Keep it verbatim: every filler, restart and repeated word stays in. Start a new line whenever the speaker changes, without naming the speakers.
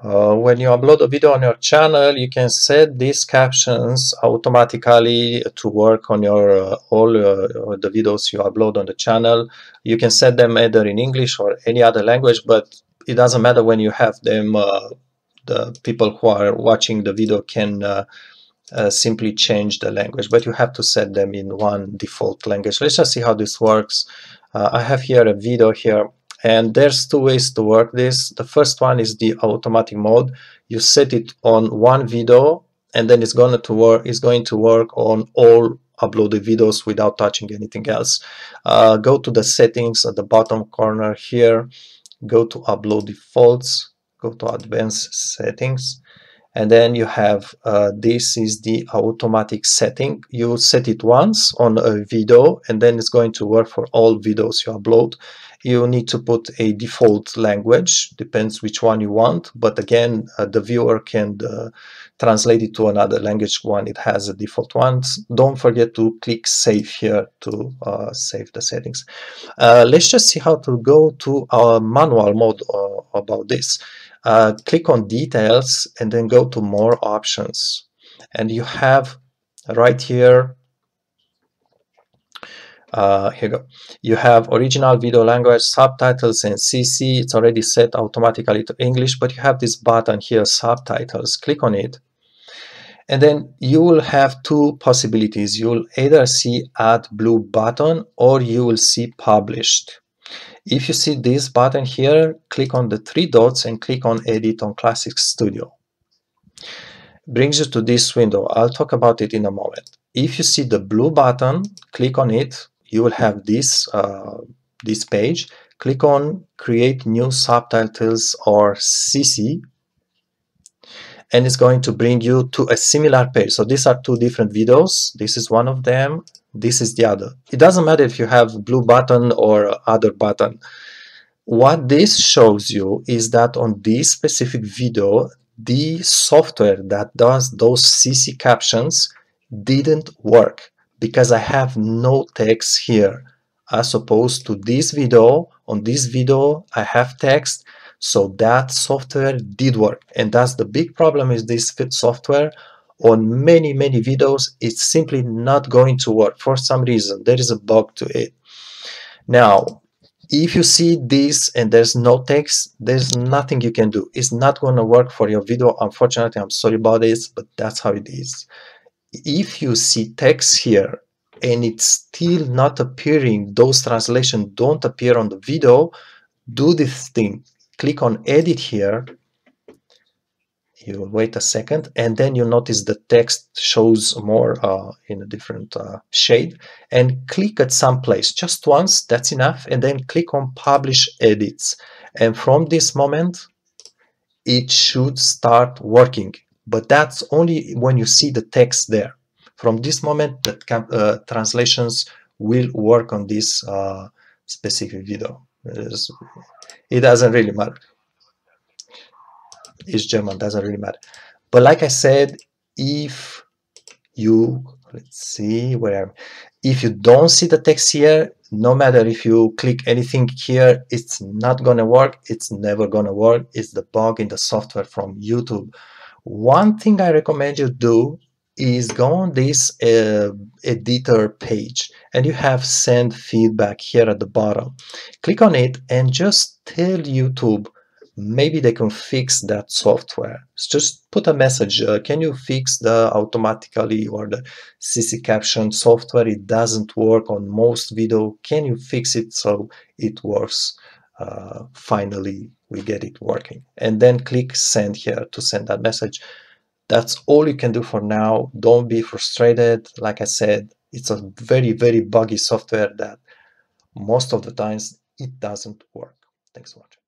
Uh, when you upload a video on your channel, you can set these captions automatically to work on your uh, all uh, the videos you upload on the channel. You can set them either in English or any other language, but it doesn't matter when you have them. Uh, the people who are watching the video can uh, uh, simply change the language, but you have to set them in one default language. Let's just see how this works. Uh, I have here a video here, and there's two ways to work this. The first one is the automatic mode. You set it on one video, and then it's going to work. It's going to work on all uploaded videos without touching anything else. Uh, go to the settings at the bottom corner here. Go to upload defaults. Go to advanced settings. And then you have uh, this is the automatic setting. You set it once on a video, and then it's going to work for all videos you upload. You need to put a default language, depends which one you want, but again uh, the viewer can uh, translate it to another language when it has a default one. Don't forget to click save here to uh, save the settings. Uh, let's just see how to go to our manual mode uh, about this. Uh, click on details and then go to more options, and you have right here uh, here you go you have original video language, subtitles, and C C. It's already set automatically to English, but you have this button here, subtitles. Click on it, and then you will have two possibilities. You'll either see add blue button or you will see published. If you see this button here, click on the three dots and click on Edit on Classic Studio. Brings you to this window. I'll talk about it in a moment. If you see the blue button, click on it. You will have this, uh, this page. Click on Create New Subtitles or C C, and it's going to bring you to a similar page. So these are two different videos. This is one of them. This is the other. It doesn't matter if you have blue button or other button. What this shows you is that on this specific video, the software that does those C C captions didn't work because I have no text here, as opposed to this video. On this video, I have text, so that software did work. And that's the big problem is this software. On many, many videos, it's simply not going to work for some reason. There is a bug to it. Now, if you see this and there's no text, there's nothing you can do. It's not going to work for your video. Unfortunately, I'm sorry about this, but that's how it is. If you see text here and it's still not appearing, those translations don't appear on the video, do this thing. Click on edit here. You will wait a second, and then you notice the text shows more uh, in a different uh, shade, and click at some place just once, that's enough, and then click on publish edits, and from this moment it should start working. But that's only when you see the text there. From this moment the uh, translations will work on this uh, specific video. It, is, it doesn't really matter. It's German, doesn't really matter. But like I said, if you, let's see where, if you don't see the text here, no matter if you click anything here, it's not gonna work. It's never gonna work. It's the bug in the software from YouTube. One thing I recommend you do is go on this uh, editor page, and you have send feedback here at the bottom. Click on it and just tell YouTube maybe they can fix that software. Just put a message, uh, can you fix the automatically or the C C caption software? It doesn't work on most video. Can you fix it so it works? Uh, finally, we get it working. And then click send here to send that message. That's all you can do for now. Don't be frustrated. Like I said, it's a very, very buggy software that most of the times it doesn't work. Thanks for watching.